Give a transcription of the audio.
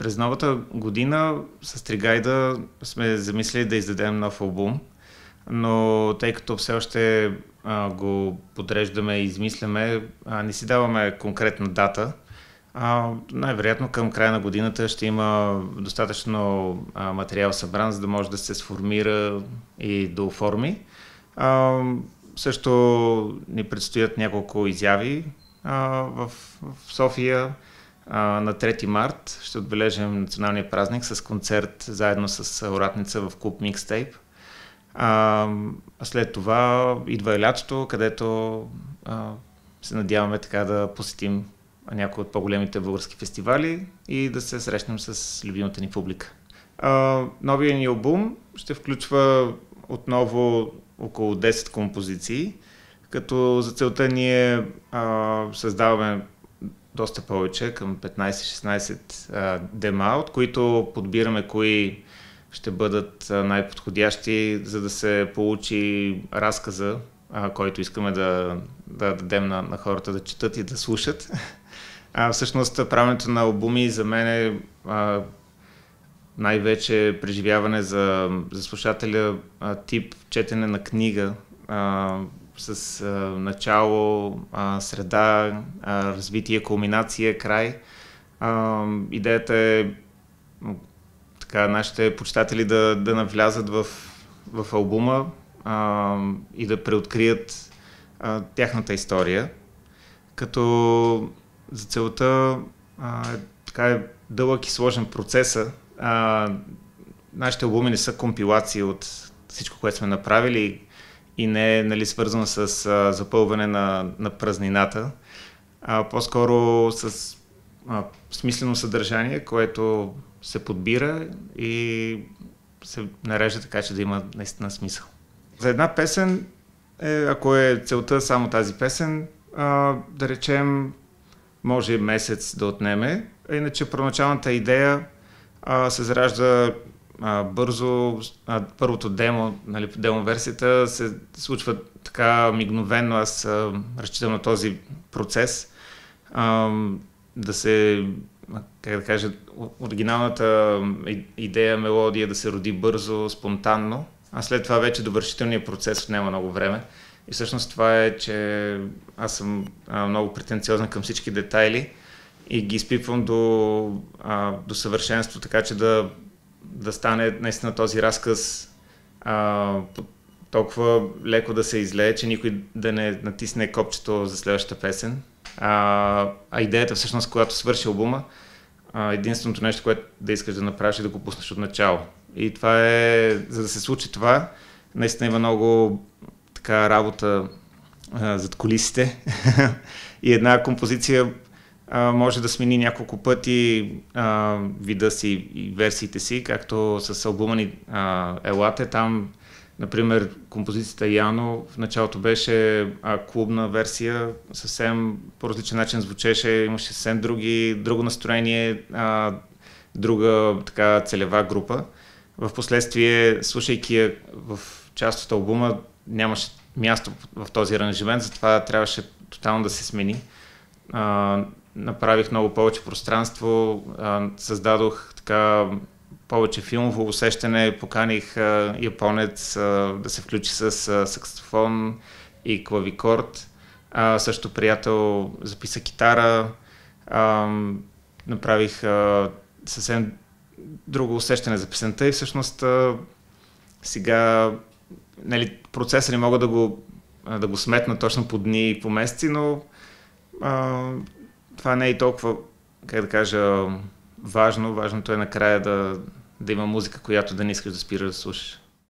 През новата година с Тригайда сме замислили да издадем нов албум, но тъй като все още го подреждаме и измисляме, не си даваме конкретна дата. Най-вероятно към края на годината ще има достатъчно материал събран, за да може да се сформира и да оформи. Също ни предстоят няколко изяви в София. На 3 март ще отбележим националния празник с концерт заедно с Оратница в клуб Микстейп. След това идва и лятото, където се надяваме така да посетим някои от по-големите български фестивали и да се срещнем с любимата ни публика. Новият ни албум ще включва отново около 10 композиции, като за целта ние създаваме доста повече, към 15-16 дема, от които подбираме кои ще бъдат най-подходящи, за да се получи разказа, който искаме да дадем на хората да четат и да слушат. Всъщност правенето на албуми за мен е най-вече преживяване за слушателя, тип четене на книга, с начало, среда, развитие, кулминация, край. Идеята е така, нашите почитатели да навлязат в албума и да преоткрият тяхната история, като за целта така е дълъг и сложен процеса. Нашите албуми не са компилации от всичко, което сме направили и не е свързано с запълване на празнината, по-скоро с смислено съдържание, което се подбира и се нарежда така, че да има наистина смисъл. За една песен, ако е целта само тази песен, да речем, може месец да отнеме. Иначе първоначалната идея се заражда бързо. Първото демо, демо версията се случва така мигновено. Аз разчитам на този процес да се, как да кажа, оригиналната идея, мелодия да се роди бързо, спонтанно, а след това вече довършителният процес отнема много време. И всъщност това е, че аз съм много претенциозен към всички детайли и ги изпипвам до съвършенство, така че да стане наистина този разказ толкова леко да се излее, че никой да не натисне копчето за следващата песен. Идеята всъщност, когато свърши албума, единственото нещо, което да искаш да направиш е да го пуснеш от начало. И това е, за да се случи това, наистина има много така работа зад кулисите и една композиция може да смени няколко пъти вида си и версиите си, както с албума ни Елате. Там, например, композицията Яно в началото беше клубна версия, съвсем по различен начин звучеше, имаше съвсем друго настроение, друга така целева група. В последствие, слушайки я в част от албума, нямаше място в този аранжимент, затова трябваше тотално да се смени. Направих много повече пространство, създадох така повече филмово усещане, поканих японец да се включи с саксофон и клавикорд. Също приятел записа китара, направих съвсем друго усещане за песента и всъщност сега процеса не мога да го сметна точно по дни и по месеци, но това не е и толкова, как да кажа, важно. Важното е накрая да има музика, която да не искаш да спираш да слушаш.